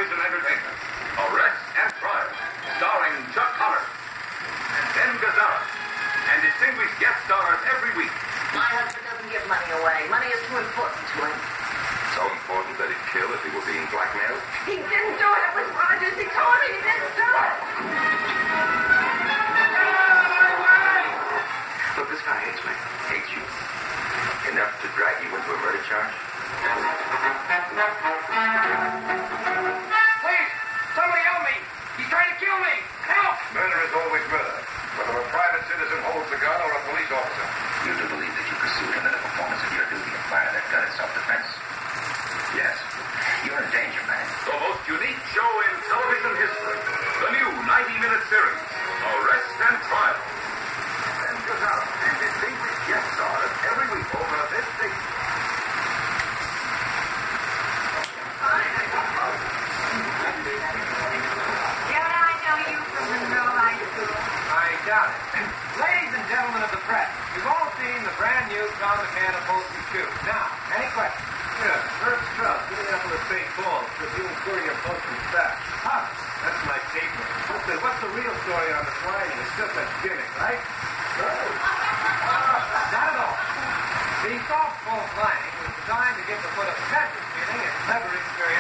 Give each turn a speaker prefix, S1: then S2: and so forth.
S1: television entertainment. Arrest and Trial, starring Chuck Connors and Ben Gazzara, and distinguished guest stars every week.
S2: My husband doesn't give money away. Money is too important to him.
S1: So important that he'd kill if he were being blackmailed?
S2: He didn't do it. It was Rogers. He told me he didn't do it.
S1: Look, this guy hates me. Hates you. Enough to drag you into a murder charge?
S3: Please! Somebody help me! He's trying to kill me! Help!
S1: Murder is always murder, whether a private citizen holds the gun or a police officer.
S4: You do believe that you pursued him in the performance of your duty and fired that gun in self-defense? Yes. You're in danger, man.
S1: The most unique show in television history. The new 90-minute series, Arrest and Trial. Ben Gazzara and distinguished guest stars every week over this station.
S3: I doubt it. Ladies and gentlemen of the press, you've all seen the brand new Thom McAnn upholstery shoe. Now, any questions?
S5: Yeah, first truck, give me up with a fake ball so you and Curry are both in back.
S3: Huh, that's my secret.
S5: Listen, what's the real story on the flying? It's just a gimmick, right?
S3: Not at all. The soft ball flying was designed to give the foot a pleasant feeling and clever exterior.